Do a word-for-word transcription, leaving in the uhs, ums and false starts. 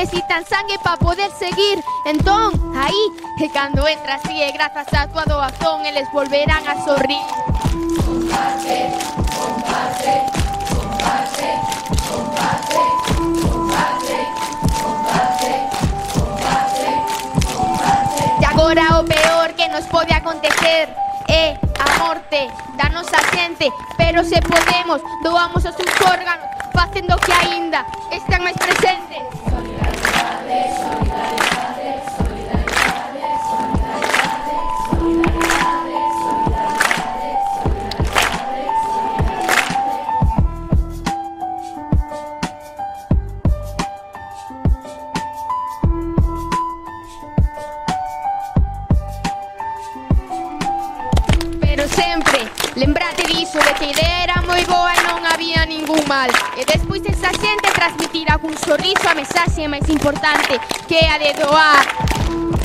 necesitan sangue para poder seguir. Entón, aí, e cando entra así e grazas a tua doazón, eles volverán a sorrir. Comparte, comparte, comparte, comparte, comparte, comparte, comparte, comparte. E agora o peor que nos pode acontecer é a morte da nosa xente, pero se podemos, doamos os seus órganos, facendo que aínda están máis presentes. Solidaridade, solidaridade, solidaridade, solidaridade, solidaridade, solidaridade, solidaridade. Pero sempre, lembrate diso, de que a idea era moi boa e non había ningún mal. E despois esa xente transmitirá cun sorriso a mensaxe máis importante, que é a de doar.